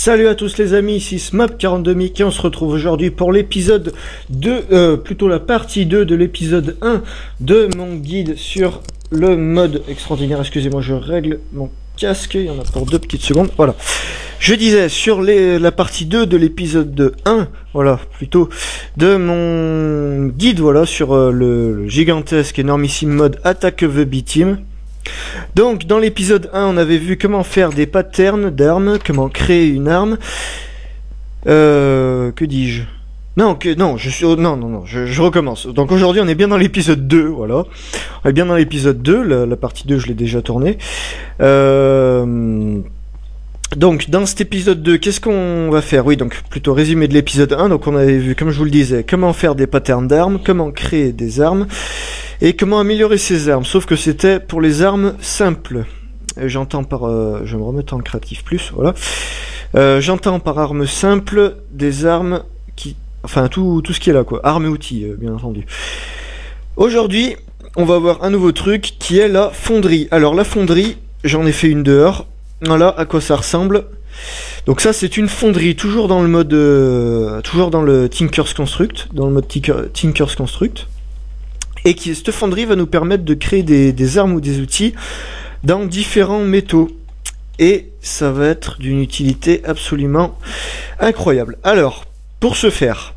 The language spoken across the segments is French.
Salut à tous les amis, ici Smap42Mickey et on se retrouve aujourd'hui pour l'épisode 2, plutôt la partie 2 de l'épisode 1 de mon guide sur le mode extraordinaire. Excusez-moi, je règle mon casque, il y en a pour 2 petites secondes, voilà. Je disais, sur la partie 2 de l'épisode 1, voilà, plutôt, de mon guide, voilà, sur le gigantesque, énormissime mode Attack the B-Team. Donc dans l'épisode 1 on avait vu comment faire des patterns d'armes, comment créer une arme. Que dis-je? Non, je recommence. Donc aujourd'hui on est bien dans l'épisode 2, voilà. On est bien dans l'épisode 2, la partie 2 je l'ai déjà tournée. Donc dans cet épisode 2, qu'est-ce qu'on va faire? Oui, donc plutôt résumé de l'épisode 1. Donc on avait vu, comme je vous le disais, comment faire des patterns d'armes, comment créer des armes et comment améliorer ces armes. Sauf que c'était pour les armes simples. J'entends par... je vais me remettre en créatif plus, voilà. J'entends par armes simples des armes qui... Enfin tout ce qui est là, quoi. Armes et outils, bien entendu. Aujourd'hui, on va voir un nouveau truc qui est la fonderie. Alors la fonderie, j'en ai fait une dehors. Voilà à quoi ça ressemble. Donc ça c'est une fonderie, toujours dans le mode toujours dans le Tinker's Construct, dans le mode Tinker's Construct. Et cette fonderie va nous permettre de créer des armes ou des outils dans différents métaux. Et ça va être d'une utilité absolument incroyable. Alors, pour ce faire,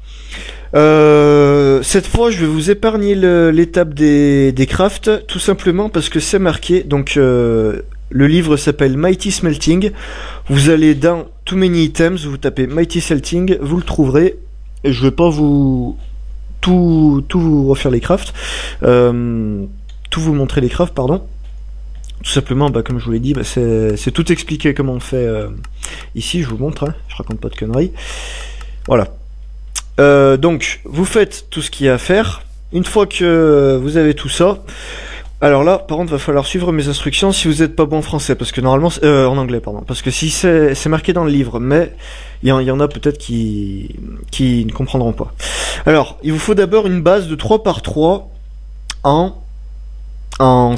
cette fois je vais vous épargner l'étape des crafts, tout simplement parce que c'est marqué, donc le livre s'appelle Mighty Smelting. Vous allez dans Too Many Items, vous tapez Mighty Smelting, vous le trouverez. Et je vais pas vous tout vous refaire les crafts, tout vous montrer les crafts, pardon. Tout simplement, bah, comme je vous l'ai dit, bah, c'est tout expliqué comment on fait ici. Je vous montre, hein, je raconte pas de conneries. Voilà. Donc, vous faites tout ce qu'il y a à faire. Une fois que vous avez tout ça. Alors là, par contre, va falloir suivre mes instructions si vous n'êtes pas bon en français, parce que normalement, en anglais, pardon, parce que si c'est marqué dans le livre, mais il y en a peut-être qui ne comprendront pas. Alors, il vous faut d'abord une base de 3 par 3 je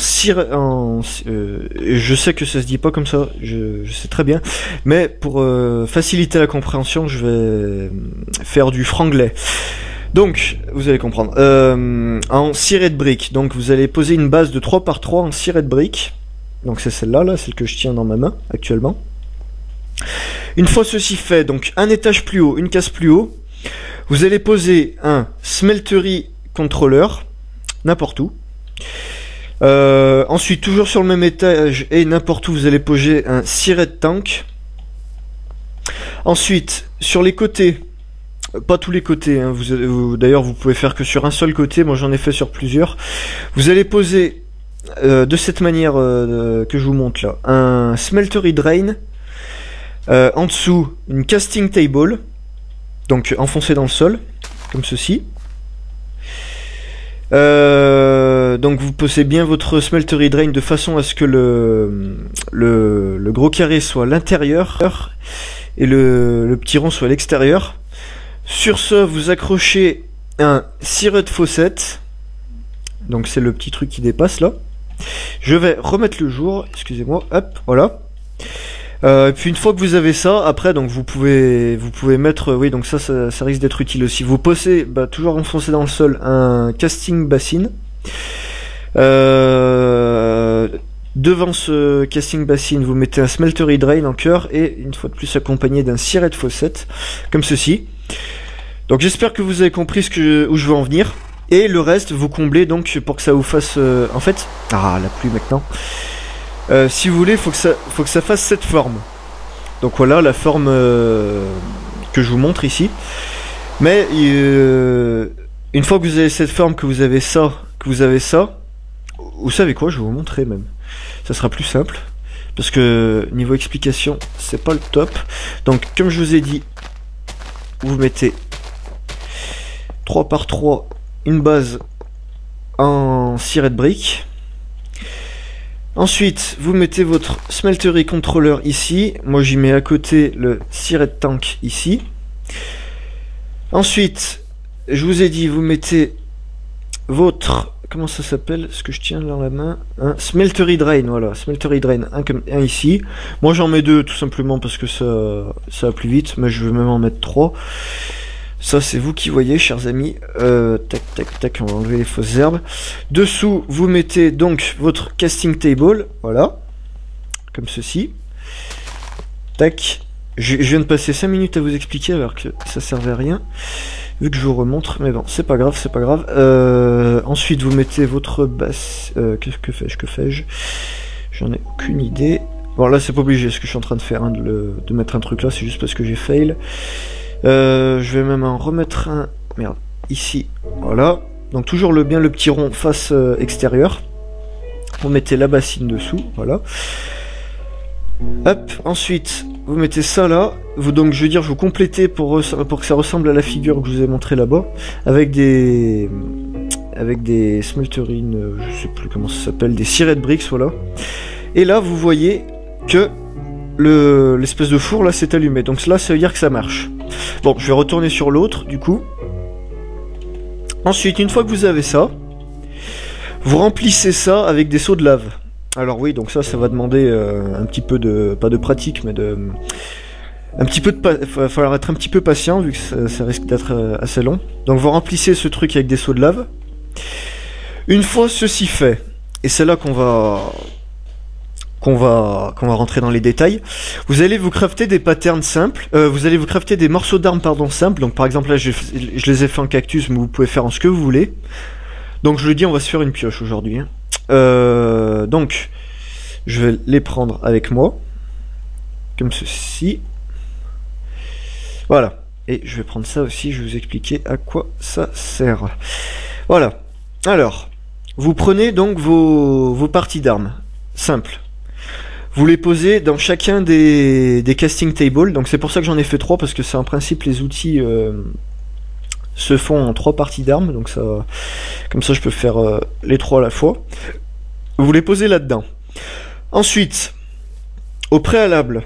sais que ça se dit pas comme ça, je sais très bien, mais pour faciliter la compréhension, je vais faire du franglais. Donc, vous allez comprendre. En ciré de briques. Donc, vous allez poser une base de 3 par 3 en ciré de briques. Donc, c'est celle-là, là, celle que je tiens dans ma main, actuellement. Une fois ceci fait, donc, un étage plus haut, une case plus haut, vous allez poser un smeltery controller, n'importe où. Ensuite, toujours sur le même étage et n'importe où, vous allez poser un ciré de tank. Ensuite, sur les côtés, pas tous les côtés, hein. D'ailleurs vous pouvez faire que sur un seul côté, moi j'en ai fait sur plusieurs. Vous allez poser de cette manière que je vous montre là, un smeltery drain, en dessous une casting table, donc enfoncé dans le sol, comme ceci. Donc vous posez bien votre smeltery drain de façon à ce que le gros carré soit à l'intérieur et le petit rond soit à l'extérieur. Sur ce, vous accrochez un ciré de fossette. Donc c'est le petit truc qui dépasse là. Je vais remettre le jour, excusez-moi, hop, voilà. Et puis une fois que vous avez ça, après donc vous pouvez mettre, oui, donc ça risque d'être utile aussi. Vous posez, bah, toujours enfoncé dans le sol, un casting basin. Devant ce casting basin, vous mettez un smeltery drain en cœur et une fois de plus accompagné d'un ciré de fossette, comme ceci. Donc j'espère que vous avez compris où je veux en venir. Et le reste, vous comblez donc pour que ça vous fasse... en fait... Ah, la pluie maintenant. Si vous voulez, faut que ça fasse cette forme. Donc voilà la forme que je vous montre ici. Mais une fois que vous avez cette forme, que vous avez ça, vous savez quoi, je vais vous montrer même. Ça sera plus simple. Parce que niveau explication, c'est pas le top. Donc comme je vous ai dit, vous mettez 3 par 3, une base en ciré de briques. Ensuite, vous mettez votre smeltery controller ici. Moi, j'y mets à côté le ciré de tank ici. Ensuite, je vous ai dit, vous mettez votre comment ça s'appelle, ce que je tiens dans la main, un Smeltery Drain, voilà, Smeltery Drain, un ici. Moi j'en mets 2 tout simplement parce que ça va plus vite, mais je vais même en mettre 3. Ça c'est vous qui voyez, chers amis. Tac tac tac, on va enlever les fausses herbes. Dessous vous mettez donc votre casting table, voilà, comme ceci. Tac. Je viens de passer 5 minutes à vous expliquer alors que ça servait à rien. Vu que je vous remontre, mais bon, c'est pas grave, c'est pas grave. Ensuite, vous mettez votre base. Que fais-je? J'en ai aucune idée. Bon, là, c'est pas obligé ce que je suis en train de faire, hein, de mettre un truc là, c'est juste parce que j'ai fail. Je vais même en remettre un. Merde, ici, voilà. Donc, toujours bien le petit rond face extérieure. Vous mettez la bassine dessous, voilà. Hop, ensuite vous mettez ça là, donc je veux dire je vous complétez pour que ça ressemble à la figure que je vous ai montré là-bas, avec des smelterines, je sais plus comment ça s'appelle, des cirés de bricks, voilà. Et là vous voyez que l'espèce de four là s'est allumé, donc là ça veut dire que ça marche. Bon, je vais retourner sur l'autre du coup. Ensuite, une fois que vous avez ça, vous remplissez ça avec des seaux de lave. Alors oui, donc ça va demander un petit peu de, pas de pratique, mais il va falloir être un petit peu patient, vu que ça risque d'être assez long. Donc vous remplissez ce truc avec des seaux de lave. Une fois ceci fait, et c'est là qu'on va rentrer dans les détails, vous allez vous crafter des patterns simples, vous allez vous crafter des morceaux d'armes, pardon, simples. Donc par exemple là, je les ai fait en cactus, mais vous pouvez faire en ce que vous voulez. Donc je le dis, on va se faire une pioche aujourd'hui, hein. Donc je vais les prendre avec moi comme ceci, voilà, et je vais prendre ça aussi, je vais vous expliquer à quoi ça sert. Voilà, alors vous prenez donc vos parties d'armes simples, vous les posez dans chacun des casting tables. Donc c'est pour ça que j'en ai fait 3, parce que c'est en principe les outils se font en 3 parties d'armes, donc ça, comme ça je peux faire les 3 à la fois. Vous les posez là-dedans. Ensuite, au préalable,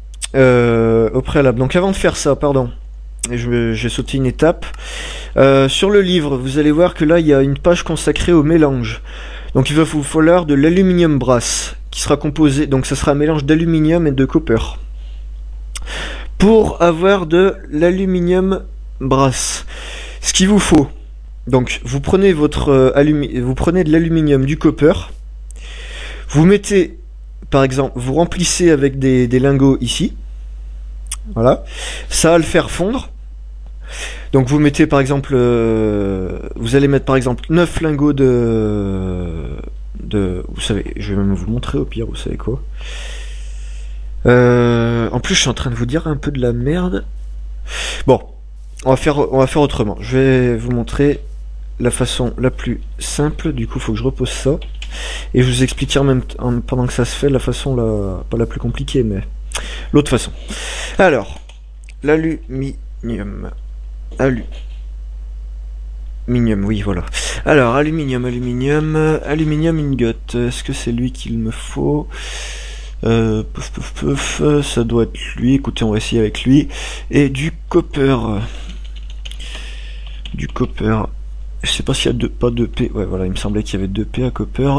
donc avant de faire ça, pardon, j'ai sauté une étape. Sur le livre, vous allez voir que là il y a une page consacrée au mélange. Donc il va vous falloir de l'aluminium brass, qui sera composé, donc ça sera un mélange d'aluminium et de copper. Pour avoir de l'aluminium brass, ce qu'il vous faut, donc vous prenez vous prenez de l'aluminium, du copper, vous mettez, par exemple, vous remplissez avec des lingots ici, voilà, ça va le faire fondre. Donc vous mettez par exemple, vous allez mettre par exemple 9 lingots vous savez, je vais même vous montrer au pire, vous savez quoi. En plus je suis en train de vous dire un peu de la merde. Bon, on va faire autrement. Je vais vous montrer la façon la plus simple. Du coup, il faut que je repose ça. Et je vous expliquerai même pendant que ça se fait la façon pas la plus compliquée, mais l'autre façon. Alors, l'aluminium. Aluminium, oui, voilà. Alors, aluminium ingot. Est-ce que c'est lui qu'il me faut? Ça doit être lui. Écoutez, on va essayer avec lui. Et du copper. Je sais pas s'il y a pas 2P. Ouais, voilà, il me semblait qu'il y avait 2P à copper.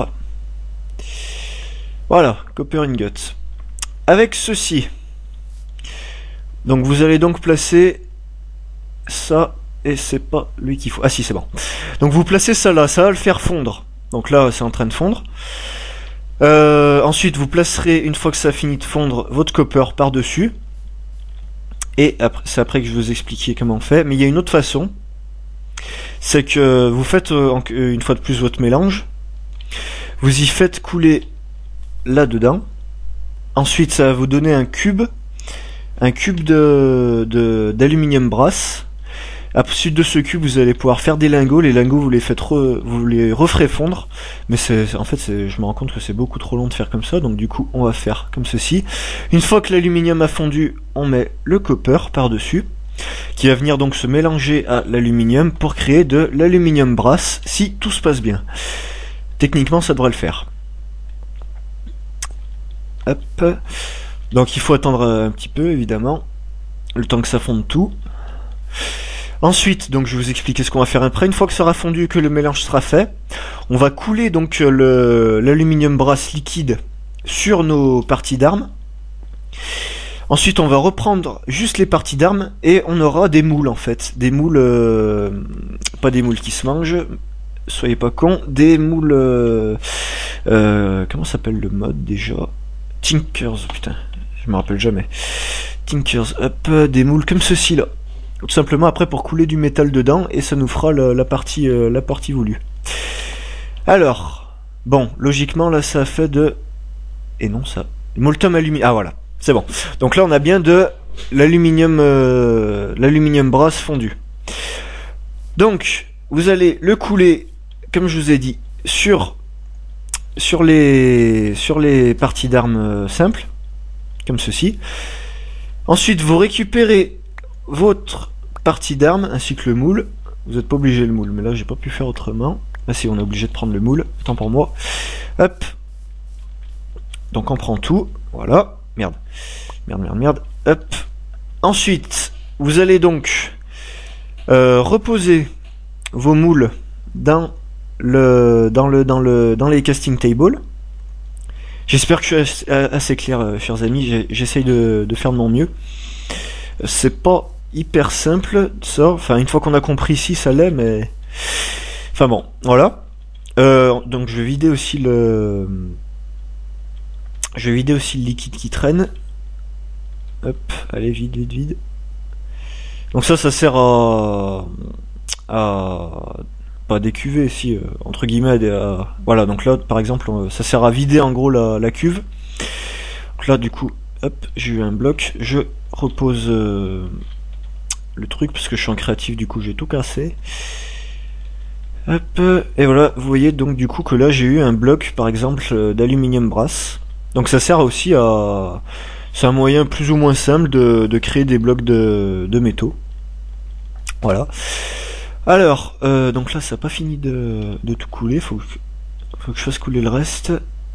Voilà, copper ingot. Avec ceci. Donc vous allez donc placer ça, et c'est pas lui qu'il faut. Ah si, c'est bon. Donc vous placez ça là, ça va le faire fondre. Donc là, c'est en train de fondre. Ensuite, vous placerez, une fois que ça a fini de fondre, votre copper par-dessus. Et c'est après que je vais vous expliquer comment on fait. Mais il y a une autre façon. C'est que vous faites, une fois de plus, votre mélange. Vous y faites couler là-dedans. Ensuite, ça va vous donner un cube d'aluminium brass. À la suite de ce cube, vous allez pouvoir faire des lingots. Les lingots, vous les referez fondre. Mais en fait, je me rends compte que c'est beaucoup trop long de faire comme ça. Donc du coup, on va faire comme ceci. Une fois que l'aluminium a fondu, on met le copper par-dessus, qui va venir donc se mélanger à l'aluminium pour créer de l'aluminium brass, si tout se passe bien. Techniquement, ça devrait le faire. Hop. Donc il faut attendre un petit peu, évidemment, le temps que ça fonde tout. Ensuite, donc je vais vous expliquer ce qu'on va faire après. Une fois que ça sera fondu, que le mélange sera fait, On va couler donc l'aluminium brass liquide sur nos parties d'armes. Ensuite, on va reprendre juste les parties d'armes et on aura des moules en fait. Des moules, pas des moules qui se mangent, soyez pas cons, des moules... comment s'appelle le mode déjà? Tinkers, putain, je me rappelle jamais. Tinkers, hop, des moules comme ceci là. Tout simplement après pour couler du métal dedans et ça nous fera la partie voulue. Alors, bon, logiquement là ça fait de... Et non ça... Molten aluminium, ah voilà. C'est bon. Donc là, on a bien de l'aluminium brass fondu. Donc, vous allez le couler, comme je vous ai dit, sur les parties d'armes simples, comme ceci. Ensuite, vous récupérez votre partie d'armes ainsi que le moule. Vous n'êtes pas obligé le moule, mais là, j'ai pas pu faire autrement. Là, si on est obligé de prendre le moule, tant pour moi. Hop. Donc, on prend tout. Voilà. Merde. Hop. Ensuite, vous allez donc reposer vos moules dans les casting tables. J'espère que je suis assez clair, chers amis. J'essaye de faire de mon mieux. C'est pas hyper simple, ça. Enfin, une fois qu'on a compris ici, ça l'est, mais... Enfin bon, voilà. Donc, je vais vider aussi le liquide qui traîne. Hop, allez, vide. Donc ça sert à pas décuver, si, entre guillemets, voilà, donc là, par exemple, ça sert à vider, en gros, la cuve. Donc là, du coup, hop, j'ai eu un bloc, je repose le truc, parce que je suis en créatif, du coup, j'ai tout cassé. Hop, et voilà, vous voyez, donc, du coup, que là, j'ai eu un bloc, par exemple, d'aluminium brass. Donc ça sert aussi à... C'est un moyen plus ou moins simple de créer des blocs de métaux. Voilà. Alors, donc là ça n'a pas fini de tout couler, faut que je fasse couler le reste.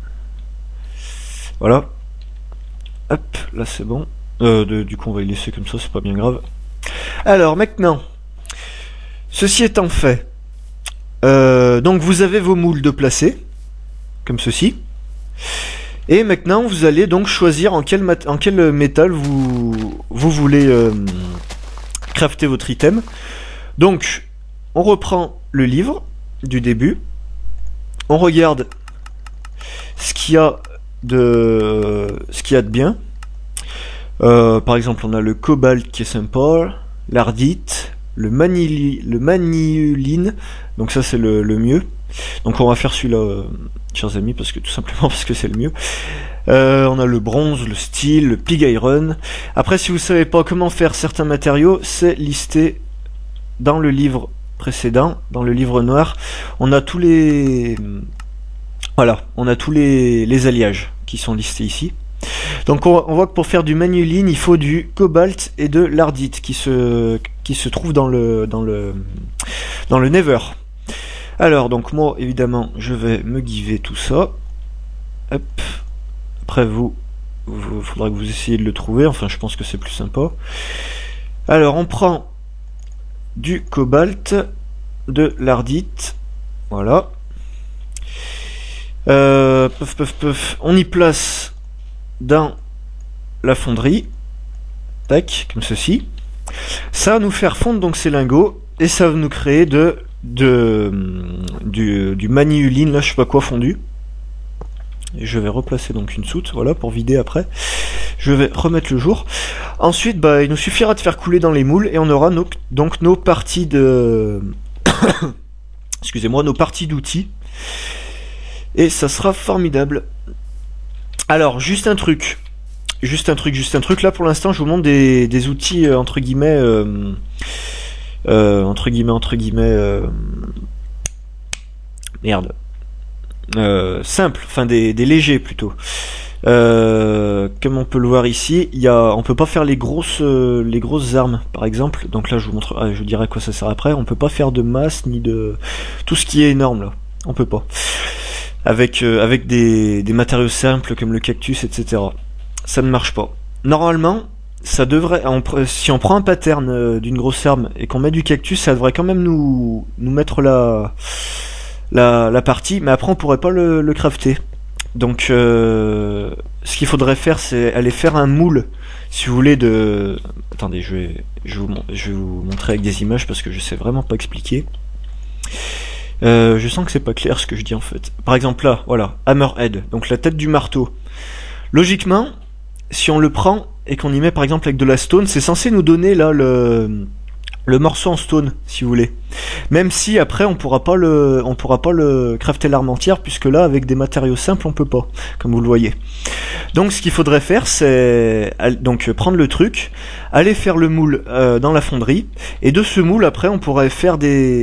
Voilà. Hop, là c'est bon. Du coup on va y laisser comme ça, c'est pas bien grave. Alors maintenant, ceci étant fait, donc vous avez vos moules de placer, comme ceci. Et maintenant, vous allez donc choisir en quel métal vous voulez crafter votre item. Donc, on reprend le livre du début. On regarde ce qu'il y a de bien. Par exemple, on a le cobalt qui est sympa, l'ardite, le maniuline. Donc ça, c'est le mieux. Donc on va faire celui-là, chers amis, tout simplement parce que c'est le mieux. On a le bronze, le steel, le pig iron. Après, si vous savez pas comment faire certains matériaux, c'est listé dans le livre précédent, dans le livre noir. On a tous les... Voilà, on a tous les alliages qui sont listés ici. Donc on voit que pour faire du manuline, il faut du cobalt et de l'ardite qui se trouve dans le nether. Alors, donc moi, évidemment, je vais me giver tout ça. Hop. Après, faudra que vous essayiez de le trouver. Enfin, je pense que c'est plus sympa. Alors, on prend du cobalt, de l'ardite. Voilà. On y place dans la fonderie. Tac, comme ceci. Ça va nous faire fondre donc ces lingots. Et ça va nous créer du maniuline, là je sais pas quoi fondu. Et je vais replacer donc une soute, voilà, pour vider après. Je vais remettre le jour. Ensuite, bah, il nous suffira de faire couler dans les moules et on aura donc nos parties de... Excusez-moi, nos parties d'outils. Et ça sera formidable. Alors, juste un truc. Là, pour l'instant, je vous montre des outils, entre guillemets... merde. Simple, enfin des légers plutôt. Comme on peut le voir ici, on peut pas faire les grosses armes, par exemple. Donc là, je vous montre, je vous dirai à quoi ça sert après. On peut pas faire de masse ni de tout ce qui est énorme là. On peut pas. Avec des matériaux simples comme le cactus, etc. Ça ne marche pas. Normalement, ça devrait, si on prend un pattern d'une grosse arme et qu'on met du cactus, ça devrait quand même nous mettre la la partie, mais après on pourrait pas le crafter. Donc ce qu'il faudrait faire, c'est aller faire un moule, si vous voulez, de... Attendez, je vais vous montrer avec des images parce que je sais vraiment pas expliquer. Je sens que c'est pas clair ce que je dis en fait. Par exemple là, voilà, Hammerhead, donc la tête du marteau. Logiquement, si on le prend et qu'on y met par exemple avec de la stone, c'est censé nous donner là le morceau en stone, si vous voulez. Même si après on pourra pas le crafter l'arme entière, puisque là avec des matériaux simples on peut pas, comme vous le voyez. Donc ce qu'il faudrait faire, c'est donc prendre le truc, aller faire le moule dans la fonderie, et de ce moule après on pourrait faire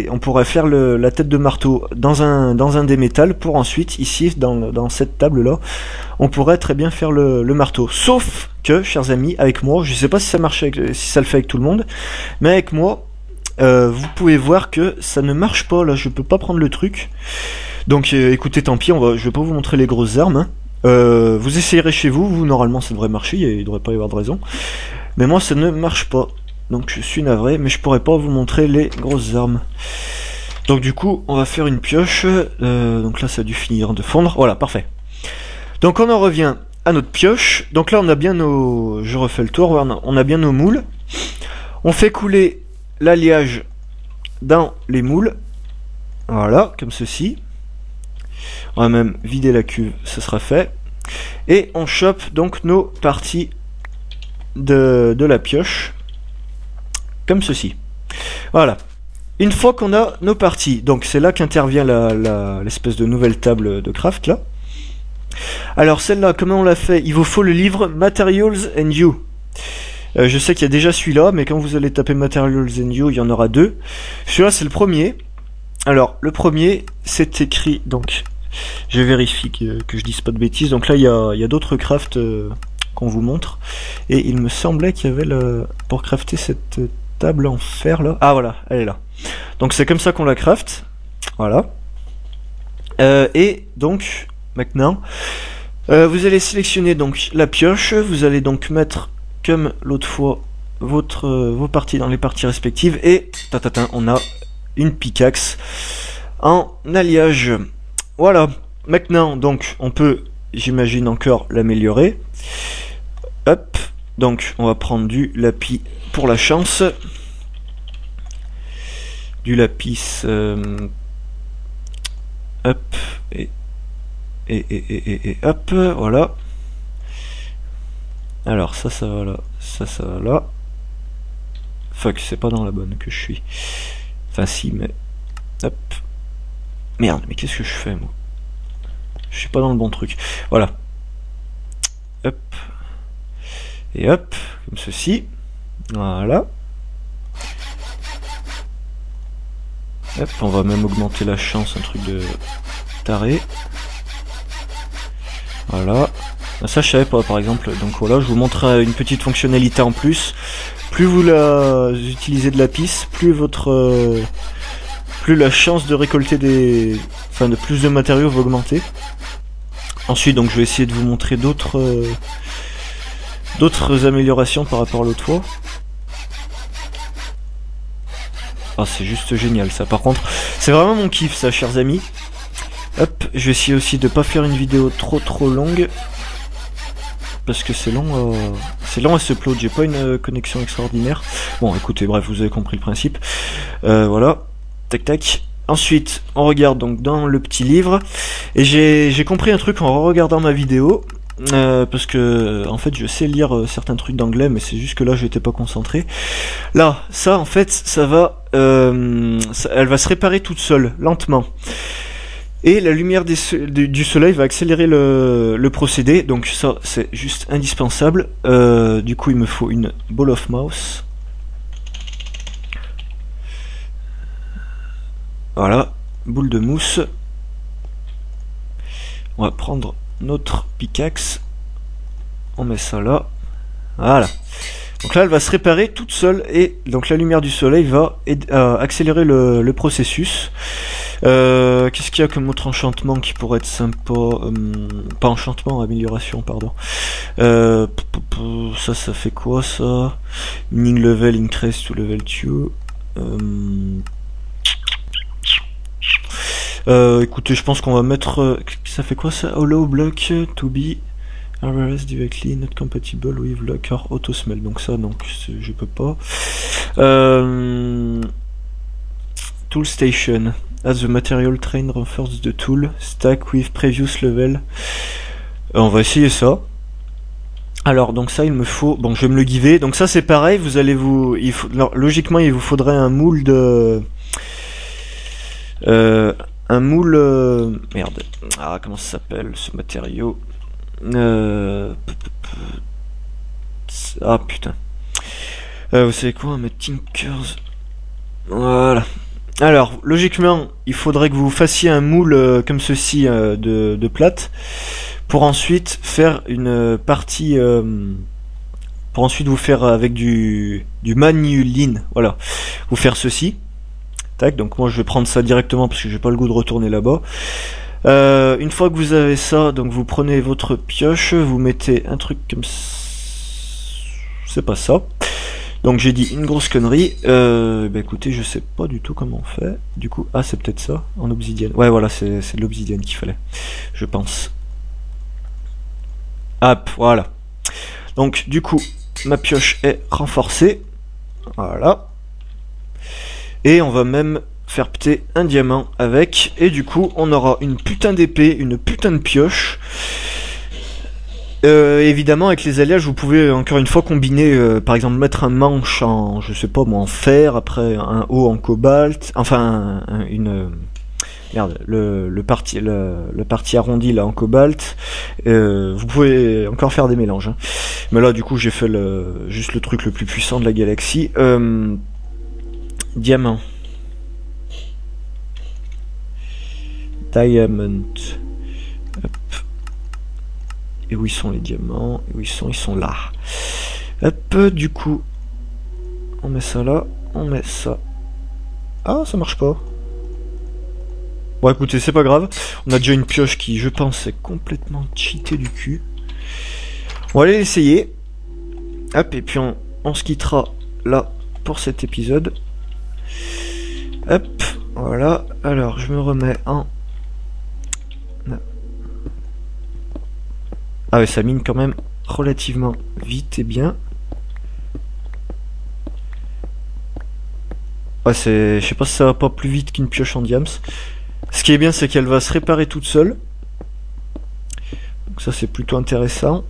la tête de marteau dans un des métals, pour ensuite ici dans cette table là, on pourrait très bien faire le marteau. Sauf que, chers amis, avec moi, je sais pas si ça marche si ça le fait avec tout le monde, mais avec moi, vous pouvez voir que ça ne marche pas là, je peux pas prendre le truc. Donc écoutez, tant pis, je vais pas vous montrer les grosses armes, hein. Vous essayerez chez vous, normalement ça devrait marcher, il devrait pas y avoir de raison. Mais moi ça ne marche pas, donc je suis navré, mais je pourrais pas vous montrer les grosses armes. Donc du coup on va faire une pioche, donc là ça a dû finir de fondre, voilà, parfait. Donc on en revient à notre pioche, donc là on a bien nos... Je refais le tour, on a bien nos moules. On fait couler l'alliage dans les moules, voilà, comme ceci. On va même vider la cuve, ce sera fait. Et on chope donc nos parties de la pioche, comme ceci. Voilà. Une fois qu'on a nos parties, donc c'est là qu'intervient l'espèce de nouvelle table de craft là. Alors celle-là, comment on l'a fait? Il vous faut le livre Materials and You. Je sais qu'il y a déjà celui-là, mais quand vous allez taper Materials and You, il y en aura deux. Celui-là c'est le premier. Alors le premier, c'est écrit, donc je vérifie que je dise pas de bêtises. Donc là il y a d'autres crafts qu'on vous montre. Et il me semblait qu'il y avait pour crafter cette table en fer là. Ah voilà, elle est là. Donc c'est comme ça qu'on la craft. Voilà. Et donc maintenant, vous allez sélectionner donc la pioche. Vous allez donc mettre comme l'autre fois vos parties dans les parties respectives. Et on a une pickaxe en alliage. Voilà. Maintenant donc on peut, j'imagine, encore l'améliorer. Hop. Donc on va prendre du lapis pour la chance. Du lapis. Hop. Et hop. Voilà. Alors ça va là. Ça va là. Fuck, c'est pas dans la bonne que je suis. Enfin si, mais... Hop. Merde, mais qu'est-ce que je fais moi? Je suis pas dans le bon truc. Voilà. Hop. Et hop, comme ceci. Voilà. Hop, on va même augmenter la chance, un truc de taré. Voilà. Ça je savais pas par exemple. Donc voilà, je vous montre une petite fonctionnalité en plus. Plus vous utilisez de la pisse, plus plus la chance de récolter de plus de matériaux va augmenter. Ensuite, donc je vais essayer de vous montrer d'autres améliorations par rapport à l'autre fois. Ah, c'est juste génial ça. Par contre, c'est vraiment mon kiff ça, chers amis. Hop, je vais essayer aussi de pas faire une vidéo trop longue. Parce que c'est long à se upload, j'ai pas une connexion extraordinaire. Bon écoutez, bref, vous avez compris le principe. Voilà, tac tac. Ensuite, on regarde donc dans le petit livre. Et j'ai compris un truc en regardant ma vidéo. Parce que en fait je sais lire certains trucs d'anglais, mais c'est juste que là j'étais pas concentré. Là, ça en fait, ça va elle va se réparer toute seule, lentement. Et la lumière du soleil va accélérer le procédé, donc ça c'est juste indispensable. Du coup il me faut une ball of mouse. Voilà, boule de mousse. On va prendre notre pickaxe. On met ça là. Voilà. Donc là elle va se réparer toute seule et donc la lumière du soleil va accélérer le processus. Qu'est-ce qu'il y a comme autre enchantement qui pourrait être sympa? Pas enchantement, amélioration, pardon. Ça fait quoi ça? Mining level increase to level 2. Écoutez, je pense qu'on va mettre... ça fait quoi ça? Hollow block to be RRS directly not compatible with lock or auto smell. Donc ça, donc je peux pas. Tool station. As the material train reinforces the tool, stack with previous level. On va essayer ça. Alors donc ça il me faut, bon je vais me le giver, donc ça c'est pareil, vous allez vous, alors, logiquement il vous faudrait un moule de, merde, ah comment ça s'appelle ce matériau, ah putain, vous savez quoi, un Tinkers, voilà. Alors logiquement il faudrait que vous fassiez un moule comme ceci de plate, pour ensuite faire une partie, pour ensuite vous faire avec du manuline, voilà, vous faire ceci. Tac, donc moi je vais prendre ça directement parce que j'ai pas le goût de retourner là-bas. Une fois que vous avez ça, donc vous prenez votre pioche, vous mettez un truc comme ça, c'est pas ça. Donc j'ai dit une grosse connerie. Bah écoutez, je sais pas du tout comment on fait. Du coup, ah c'est peut-être ça, en obsidienne. Ouais voilà, c'est de l'obsidienne qu'il fallait, je pense. Hop, voilà. Donc du coup, ma pioche est renforcée. Voilà. Et on va même faire péter un diamant avec. Et du coup, on aura une putain d'épée, une putain de pioche. Évidemment, avec les alliages, vous pouvez encore une fois combiner, par exemple, mettre un manche en, je sais pas moi, en fer, après un haut en cobalt, enfin merde, le parti arrondi là en cobalt. Vous pouvez encore faire des mélanges, hein. Mais là du coup j'ai fait juste le truc le plus puissant de la galaxie. Diamant, diamond. Hop. Et où ils sont les diamants? Et où ils sont là. Hop, du coup on met ça là, on met ça. Ah ça marche pas. Bon écoutez, c'est pas grave, on a déjà une pioche qui, je pense, est complètement cheatée du cul. On va aller l'essayer. Hop, et puis on se quittera là pour cet épisode. Hop, voilà. Alors, je me remets en... Ah ouais, ça mine quand même relativement vite et bien. Ouais, je sais pas si ça va pas plus vite qu'une pioche en diams. Ce qui est bien, c'est qu'elle va se réparer toute seule. Donc ça, c'est plutôt intéressant.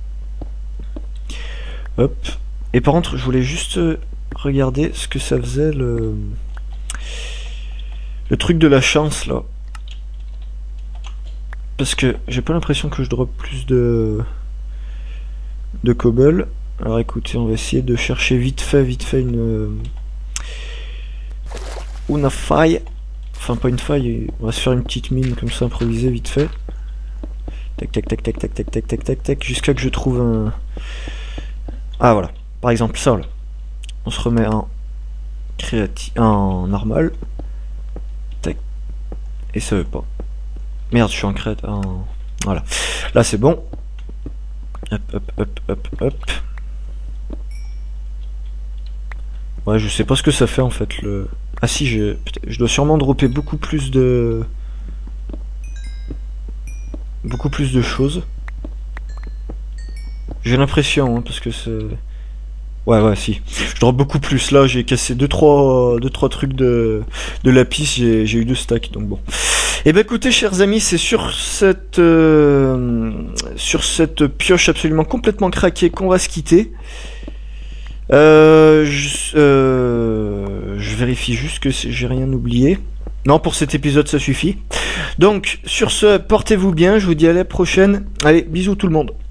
Hop. Et par contre, je voulais juste regarder ce que ça faisait le truc de la chance, là. Parce que j'ai pas l'impression que je drop plus de cobble. Alors écoutez, on va essayer de chercher vite fait une faille. Enfin pas une faille, on va se faire une petite mine comme ça improvisée vite fait. Tac tac tac tac tac tac tac tac tac tac jusqu'à que je trouve un... Ah voilà, par exemple ça là. On se remet en normal. Tac. Et ça veut pas. Merde, je suis en crête. Voilà. Là c'est bon. Hop hop hop hop hop. Ouais, je sais pas ce que ça fait en fait le... Ah si, je dois sûrement dropper beaucoup plus de choses. J'ai l'impression, hein, parce que c'est... Ouais, si. Je drop beaucoup plus. Là, j'ai cassé 2-3 trucs de lapis, j'ai eu 2 stacks, donc bon. Et ben écoutez, chers amis, c'est sur cette pioche absolument complètement craquée qu'on va se quitter. Je vérifie juste que j'ai rien oublié. Non, pour cet épisode ça suffit. Donc sur ce, portez-vous bien, je vous dis à la prochaine. Allez, bisous tout le monde.